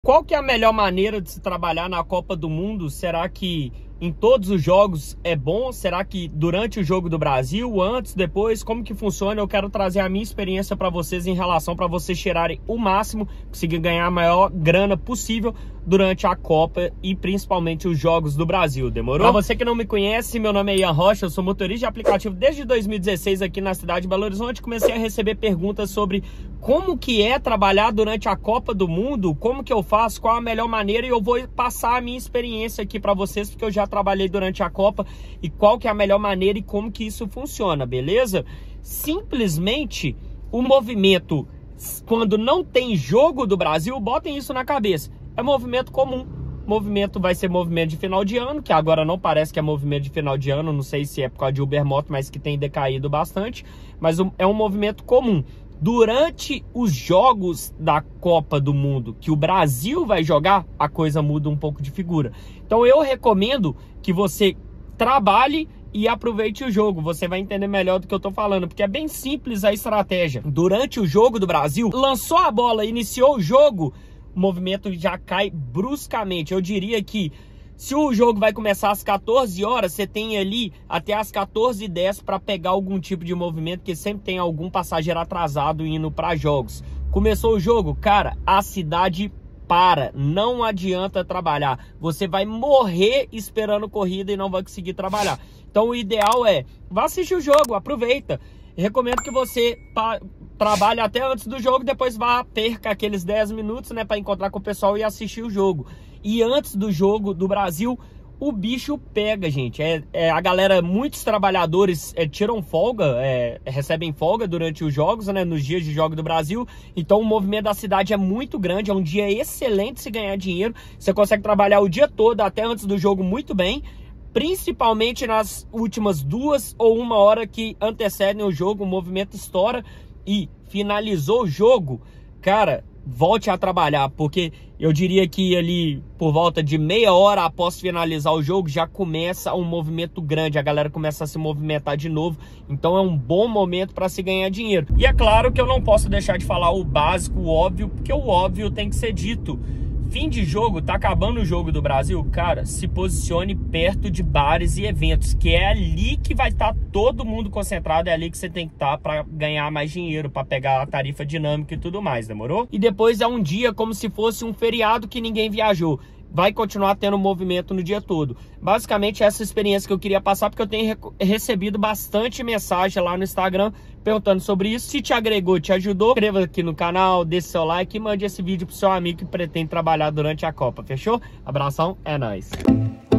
Qual que é a melhor maneira de se trabalhar na Copa do Mundo? Será que em todos os jogos é bom? Será que durante o jogo do Brasil, antes, depois, como que funciona? Eu quero trazer a minha experiência para vocês em relação para vocês tirarem o máximo, conseguir ganhar a maior grana possível durante a Copa e principalmente os jogos do Brasil, demorou? Para você que não me conhece, meu nome é Ian Rocha, eu sou motorista de aplicativo desde 2016 aqui na cidade de Belo Horizonte. Comecei a receber perguntas sobre como que é trabalhar durante a Copa do Mundo, como que eu faço, qual a melhor maneira, e eu vou passar a minha experiência aqui para vocês, porque eu já trabalhei durante a Copa e qual que é a melhor maneira e como que isso funciona, beleza? Simplesmente o movimento, quando não tem jogo do Brasil, botem isso na cabeça, é movimento comum. Movimento vai ser movimento de final de ano, que agora não parece que é movimento de final de ano, não sei se é por causa de Ubermoto, mas que tem decaído bastante, mas é um movimento comum. Durante os jogos da Copa do Mundo que o Brasil vai jogar, a coisa muda um pouco de figura. Então eu recomendo que você trabalhe e aproveite o jogo. Você vai entender melhor do que eu tô falando, porque é bem simples a estratégia. Durante o jogo do Brasil, lançou a bola, iniciou o jogo, o movimento já cai bruscamente. Eu diria que se o jogo vai começar às 14 horas, você tem ali até às 14h10 para pegar algum tipo de movimento, porque sempre tem algum passageiro atrasado indo para jogos. Começou o jogo, cara, a cidade para, não adianta trabalhar. Você vai morrer esperando corrida e não vai conseguir trabalhar. Então o ideal é, vá assistir o jogo, aproveita. Recomendo que você trabalhe até antes do jogo, depois vá, perca aqueles 10 minutos, né, para encontrar com o pessoal e assistir o jogo. E antes do jogo do Brasil, o bicho pega, gente. A galera, muitos trabalhadores tiram folga, recebem folga durante os jogos, né, nos dias de jogo do Brasil. Então o movimento da cidade é muito grande, é um dia excelente se ganhar dinheiro. Você consegue trabalhar o dia todo, até antes do jogo, muito bem. Principalmente nas últimas 2 ou 1 hora que antecedem o jogo, o movimento estoura e finalizou o jogo, cara, volte a trabalhar, porque eu diria que ali por volta de meia hora após finalizar o jogo já começa um movimento grande, a galera começa a se movimentar de novo, então é um bom momento para se ganhar dinheiro. E é claro que eu não posso deixar de falar o básico, o óbvio, porque o óbvio tem que ser dito. Fim de jogo, tá acabando o jogo do Brasil, cara, se posicione perto de bares e eventos, que é ali que vai estar todo mundo concentrado, é ali que você tem que estar para ganhar mais dinheiro, para pegar a tarifa dinâmica e tudo mais, demorou? E depois é um dia como se fosse um feriado que ninguém viajou. Vai continuar tendo movimento no dia todo. Basicamente essa experiência que eu queria passar, porque eu tenho recebido bastante mensagem lá no Instagram perguntando sobre isso. Se te agregou, te ajudou, inscreva aqui no canal, deixe seu like e mande esse vídeo pro seu amigo que pretende trabalhar durante a Copa, fechou? Abração, é nóis!